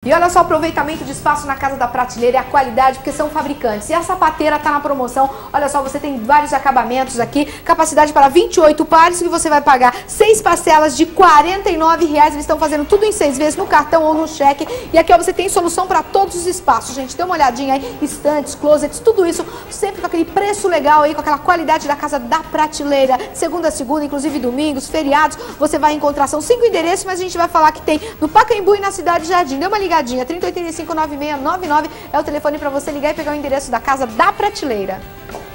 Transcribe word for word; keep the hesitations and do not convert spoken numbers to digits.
E olha só o aproveitamento de espaço na Casa da Prateleira e a qualidade, porque são fabricantes. E a sapateira tá na promoção. Olha só, você tem vários acabamentos aqui, capacidade para vinte e oito pares, que você vai pagar seis parcelas de quarenta e nove reais. Eles estão fazendo tudo em seis vezes no cartão ou no cheque. E aqui ó, você tem solução para todos os espaços, gente. Dê uma olhadinha aí, estantes, closets, tudo isso sempre com aquele preço legal aí, com aquela qualidade da Casa da Prateleira. Segunda a segunda, inclusive domingos, feriados, você vai encontrar. São cinco endereços, mas a gente vai falar que tem no Pacaembu e na Cidade Jardim. Dê uma ligadinha. trinta, oitenta e cinco, noventa e seis noventa e nove é o telefone para você ligar e pegar o endereço da Casa da Prateleira.